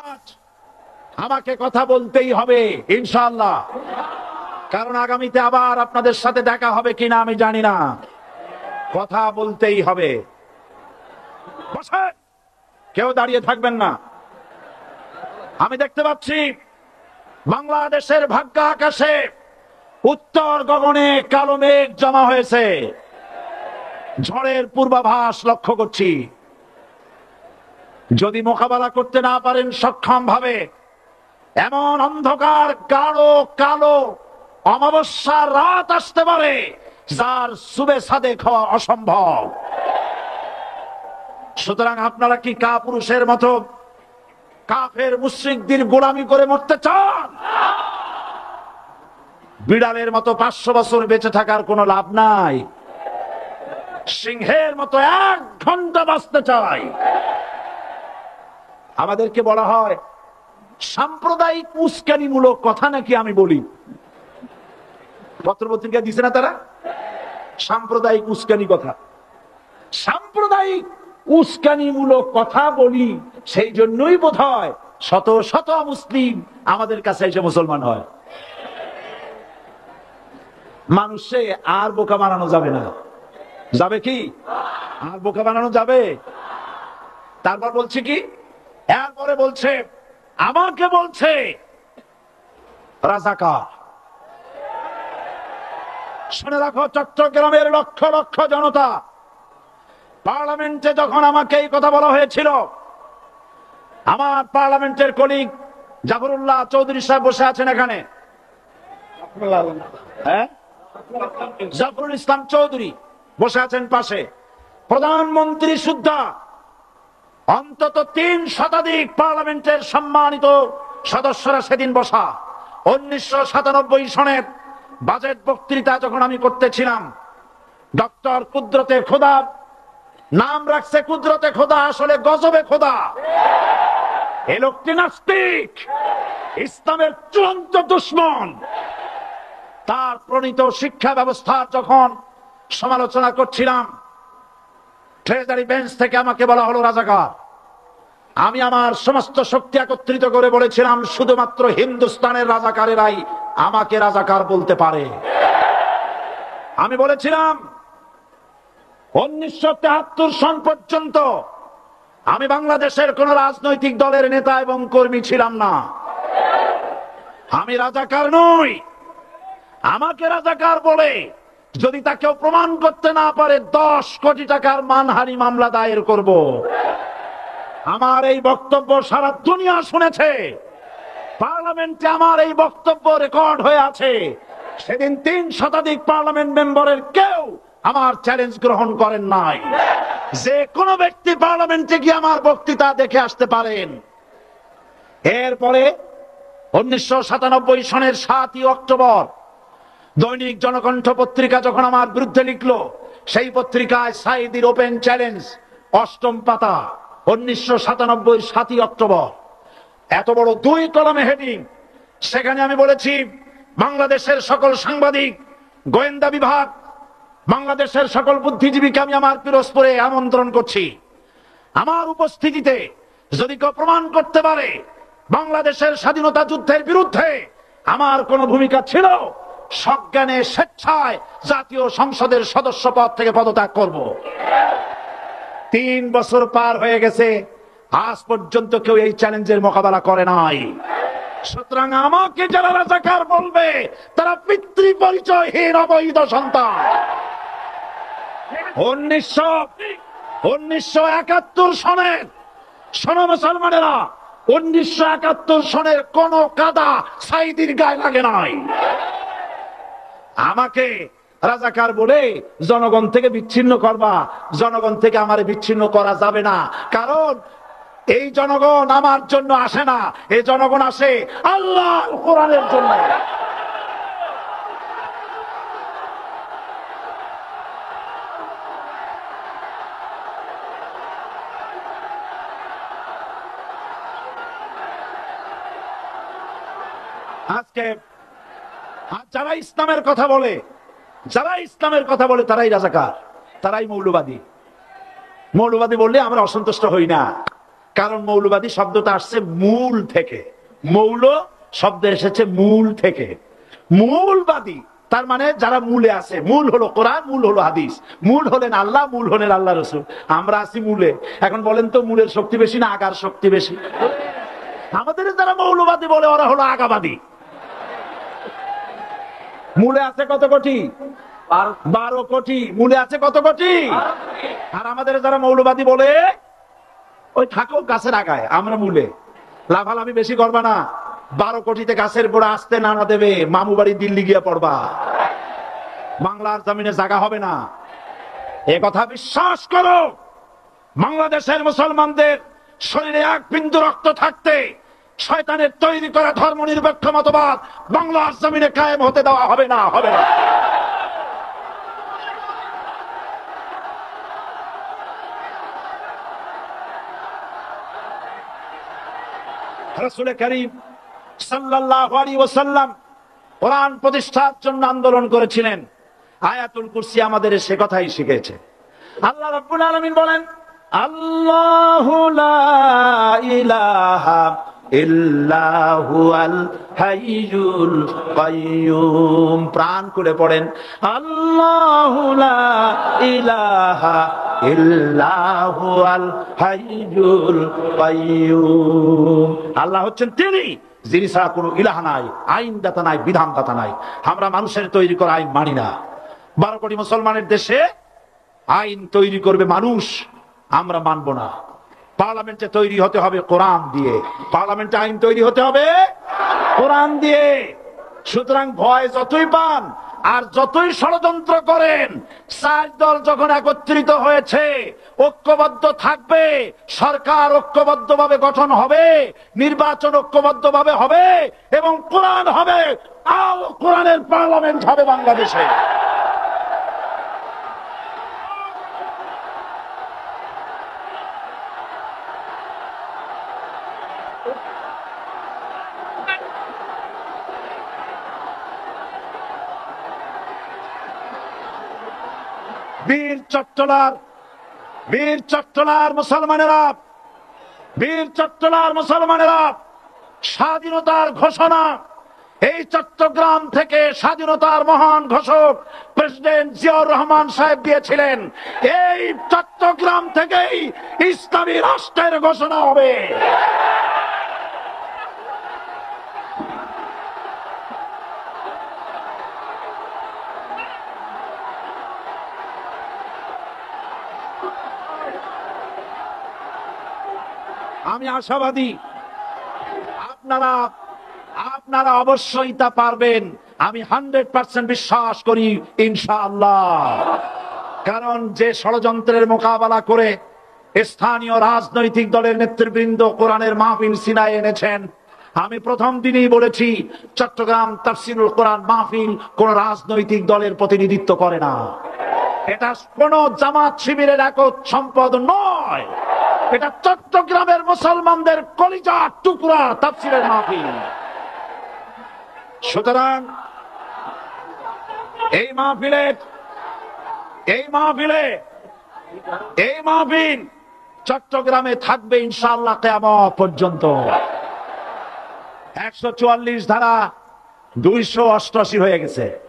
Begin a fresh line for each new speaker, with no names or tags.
আজ আমাকে কথা বলতেই হবে ইনশাআল্লাহ, কারণ আগামীতে আবার আপনাদের সাথে দেখা হবে কিনা আমি জানি না। কথা বলতেই হবে। বসেন, কেউ দাঁড়িয়ে থাকবেন না। আমি দেখতে পাচ্ছি বাংলাদেশের ভাগ্য আকাশে উত্তর গগনে কালো মেঘ জমা হয়েছে, ঝড়ের পূর্বাভাস লক্ষ্য করছি। যদি মোকাবেলা করতে না পারেন সক্ষম ভাবে, এমন অন্ধকার গাঢ় কালো অমাবস্যার রাত আসতে পারে যার শুভে সাদেক হওয়া অসম্ভব। সুতরাং আপনারা কি কাপুরুষের মতো কাফের মুশরিকদের গোলামি করে মরতে চান? বিড়ালের মতো 500 বছর বেঁচে থাকার কোনো লাভ নাই। সিংহের মতো 1 ঘন্টা বাঁচতে চাই। আমাদেরকে বলা হয় সাম্প্রদায়িক উস্কানিমূলক কথা নাকি আমি বলি। পত্রপত্রিকা দিছে না তারা সাম্প্রদায়িক উস্কানি কথা। সাম্প্রদায়িক উস্কানিমূলক কথা বলি, সেই জন্যই বোধহয় শত শত মুসলিম আমাদের কাছে এসে মুসলমান হয়। মানুষে আর বোকা বানানো যাবে না। যাবে কি? আর বোকা বানানো যাবে? তারপর বলছে কি, এরপরে বলছে আমাকে বলছে রাজাকার। শুনে রাখো চট্টগ্রামের লক্ষ লক্ষ জনতা, পার্লামেন্টে যখন আমাকে এই কথা বলা হয়েছিল, আমার পার্লামেন্টের কলিগ জাফরুল্লাহ চৌধুরী সাহেব বসে আছেন এখানে, জাফরুল ইসলাম চৌধুরী বসে আছেন পাশে, প্রধানমন্ত্রী সুদ্ধা, অন্তত 3 শতাধিক পার্লামেন্টের সম্মানিত সদস্যরা সেদিন বসা। 1997 সনের বাজেট বক্তৃতা যখন আমি করতেছিলাম, ডক্টর কুদরতে খোদা, নাম রাখছে কুদরতে খোদা, আসলে গজবে খোদা। এই লোকটি নাস্তিক, ইসলামের চূড়ান্ত দুশমন। তার প্রণীত শিক্ষা ব্যবস্থার যখন সমালোচনা করছিলাম, ট্রেজারি বেঞ্চ থেকে আমাকে বলা হলো রাজাকার। আমি আমার সমস্ত শক্তি একত্রিত করে বলেছিলাম শুধুমাত্র হিন্দুস্তানের রাজাকারেরাই আমাকে রাজাকার বলতে পারে। আমি বলেছিলাম 1973 সন পর্যন্ত আমি বাংলাদেশের কোন রাজনৈতিক দলের নেতা এবং কর্মী ছিলাম না। আমি রাজাকার নই। আমাকে রাজাকার বলে যদি তাকেও প্রমাণ করতে না পারে 10 কোটি টাকার মানহানি মামলা দায়ের করব। আমার এই বক্তব্য সারা দুনিয়া শুনেছে। পার্লামেন্টে আমার এই বক্তব্য রেকর্ড হয়ে আছে। সেদিন 3 শতাধিক পার্লামেন্ট মেম্বারের কেউ আমার চ্যালেঞ্জ গ্রহণ করেন নাই। যে কোনো ব্যক্তি পার্লামেন্টে গিয়ে আমার বক্তৃতা দেখে আসতে পারেন। এরপরে 1997 সনের 7ই অক্টোবর দৈনিক জনকণ্ঠ পত্রিকা যখন আমার বিরুদ্ধে লিখলো, সেই পত্রিকায় সাইদির ওপেন চ্যালেঞ্জ 8ম পাতা, 1997 7ই অক্টোবর, এত বড় 2 কলামে হেডিং। সেখানে আমি বলেছি বাংলাদেশের সকল সাংবাদিক, গোয়েন্দা বিভাগ, বাংলাদেশের সকল বুদ্ধিজীবীকে আমি আমার পিরোজপুরে আমন্ত্রণ করছি। আমার উপস্থিতিতে যদি কেউ প্রমাণ করতে পারে বাংলাদেশের স্বাধীনতা যুদ্ধের বিরুদ্ধে আমার কোন ভূমিকা ছিল, সজ্ঞানে স্বেচ্ছায় জাতীয় সংসদের সদস্য পদ থেকে পদত্যাগ করব। 3 বছর পার হয়ে গেছে, আজ পর্যন্ত কেউ এই চ্যালেঞ্জের মোকাবেলা করে নাই। সুতরাং আমাকে যারা রাজাকার বলবে তারা পিতৃ পরিচয়হীন অবৈধ সন্তান। 1971 সনের, শোনো মুসলমানেরা, 1971 সনের কোন কাদা সাইদির গায়ে লাগে নাই। আমাকে রাজাকার বলে জনগণ থেকে বিচ্ছিন্ন করবা, জনগণ থেকে আমারে বিচ্ছিন্ন করা যাবে না। কারণ এই জনগণ আমার জন্য আসে না, এই জনগণ আসে আল্লাহর কোরআনের জন্য। আজকে যারা ইসলামের কথা বলে, তারাই রাজাকার, তারাই মৌলবাদী। মৌলবাদী বললে আমরা অসন্তুষ্ট হই না। কারণ মৌলবাদী শব্দটা আসছে মূল থেকে। মৌল শব্দ এসেছে মূল থেকে। মূলবাদী তার মানে যারা মূলে আছে। মূল হলো কোরআন, মূল হলো হাদিস, মূল হলেন আল্লাহ, মূল হলেন আল্লাহ রসুল। আমরা আছি মূলে। এখন বলেন তো মূলের শক্তি বেশি না আগার শক্তি বেশি? আমাদের যারা মৌলবাদী বলে ওরা হলো আগাবাদী। মূলে আছে কত কোটি? 12 কোটি। মূলে আছে কত কোটি? আর আমাদের যারা মৌলবাদী বলে ওই থাকো গাছের আগায়, আমরা মূলে। লাফালাফি বেশি করবা না। 12 কোটিতে গাছের গোড়া আসতে না দেবে, মামু বাড়ি দিল্লি গিয়ে পড়বা, বাংলার জমিনে জায়গা হবে না। এ কথা বিশ্বাস করো। বাংলাদেশের মুসলমানদের শরীরে এক বিন্দু রক্ত থাকতে শয়তানের তৈরি করা ধর্ম নিরপেক্ষ মতবাদ বাংলার জমিনে কায়েম হতে দেওয়া হবে না, হবে না। রাসূল কারীম সাল্লাল্লাহু আলাইহি ওয়াসাল্লাম কোরআন প্রতিষ্ঠার জন্য আন্দোলন করেছিলেন। আয়াতুল কুরসি আমাদের সে কথাই শিখেছে। আল্লাহ রাব্বুল আলামিন বলেন, আল্লাহু লা ইলাহা ইল্লা হুয়াল হাইয়ুল কাইয়্যুম। প্রাণ খুলে পড়েন, আল্লাহু লা ইলাহা ইল্লা হুয়াল হাইয়ুল কাইয়্যুম। আল্লাহ হচ্ছেন তিনি, যিনি ছাড়া কোনো ইলাহ নাই, আইনদাতা নাই, বিধানদাতা নাই। আমরা মানুষের তৈরি করা আইন মানি না। 12 কোটি মুসলমানের দেশে আইন তৈরি করবে মানুষ, আমরা মানব না। পার্লামেন্টে তৈরি হতে হবে কোরআন দিয়ে, পার্লামেন্টে আইন তৈরি হতে হবে কোরআন দিয়ে। সুতরাং ভয় যতই পান আর যতই ষড়যন্ত্র করেন, 4 দল যখন একত্রিত হয়েছে, ঐক্যবদ্ধ থাকবে, সরকার ঐক্যবদ্ধভাবে গঠন হবে, নির্বাচন ঐক্যবদ্ধভাবে হবে এবং কোরআন হবে, আর কোরআনের পার্লামেন্ট হবে বাংলাদেশে। বীর চট্টলার মুসলমানেরা স্বাধীনতার ঘোষণা এই চট্টগ্রাম থেকে স্বাধীনতার মহান ঘোষক প্রেসিডেন্ট জিয়াউর রহমান সাহেব দিয়েছিলেন। এই চট্টগ্রাম থেকেই ইসলামী রাষ্ট্রের ঘোষণা হবে। আমি আশাবাদী আপনারা অবশ্যই তা পারবেন। আমি 100% বিশ্বাস করি ইনশাআল্লাহ। কারণ যে ষড়যন্ত্রের মোকাবেলা করে স্থানীয় রাজনৈতিক দলের নেতৃবৃন্দ কোরআনের মাহফিল সিনায় এনেছেন, আমি প্রথম দিনই বলেছি চট্টগ্রাম তাফসীরুল কোরআন মাহফিল কোন রাজনৈতিক দলের প্রতিনিধিত্ব করে না। এটা কোন জামাত শিবিরের একক সম্পদ নয়। এটা চট্টগ্রামের মুসলমানদের কলিজার টুকরা তাফসীরের মাহফিল। সুতরাং এই মাহফিল চট্টগ্রামে থাকবে ইনশাআল্লাহ কিয়ামত পর্যন্ত। 144 ধারা 288 হয়ে গেছে।